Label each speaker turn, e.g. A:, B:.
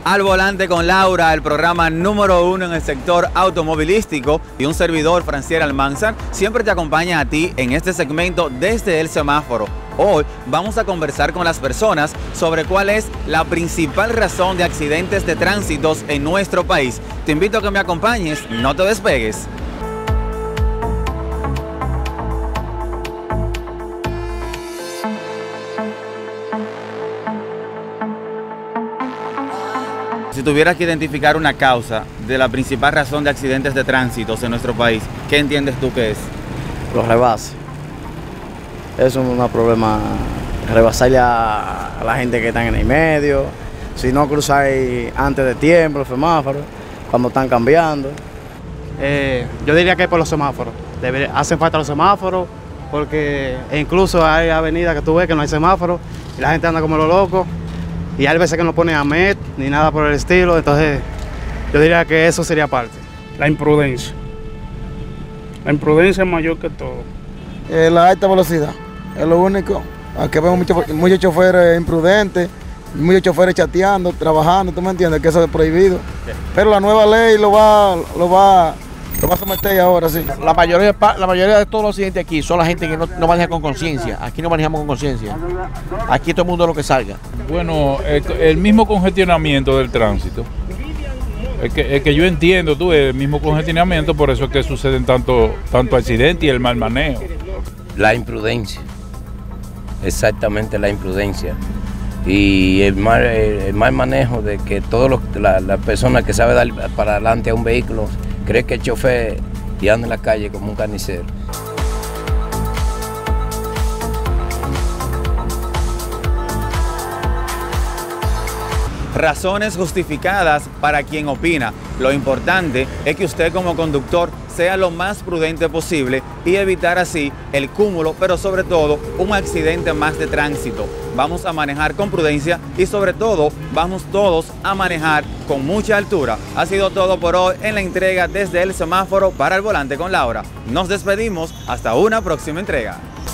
A: Al Volante con Laura, el programa número 1 en el sector automovilístico, y un servidor, Francier Almanzar, siempre te acompaña a ti en este segmento desde el semáforo. Hoy vamos a conversar con las personas sobre cuál es la principal razón de accidentes de tránsito en nuestro país. Te invito a que me acompañes, no te despegues. Si tuvieras que identificar una causa de la principal razón de accidentes de tránsito en nuestro país, ¿qué entiendes tú que es?
B: Los rebases. Es un problema, rebasarle a la gente que está en el medio, si no cruzáis antes de tiempo los semáforos, cuando están cambiando.
C: Yo diría que es por los semáforos. Hacen falta los semáforos, porque incluso hay avenidas que tú ves que no hay semáforos y la gente anda como los locos. Y hay veces que no pone AMET ni nada por el estilo, entonces yo diría que eso sería parte.
D: La imprudencia. La imprudencia es mayor que todo.
E: La alta velocidad, es lo único. Aquí vemos muchos choferes imprudentes, muchos choferes chateando, trabajando, ¿tú me entiendes? Que eso es prohibido. Pero la nueva ley lo va a someter ahora, sí.
F: La mayoría de todos los accidentes aquí son la gente que no maneja con conciencia. Aquí no manejamos con conciencia. Aquí todo el mundo lo que salga.
G: Bueno, el mismo congestionamiento del tránsito. Es que yo entiendo, el mismo congestionamiento, por eso es que suceden tanto accidentes y el mal manejo.
H: La imprudencia, exactamente la imprudencia. Y el mal manejo de que la persona que sabe dar para adelante a un vehículo cree que el chofer y anda en la calle como un carnicero.
A: Razones justificadas para quien opina. Lo importante es que usted como conductor sea lo más prudente posible y evitar así el cúmulo, pero sobre todo un accidente más de tránsito. Vamos a manejar con prudencia y sobre todo vamos todos a manejar con mucha altura. Ha sido todo por hoy en la entrega desde el semáforo para el Volante con Laura. Nos despedimos hasta una próxima entrega.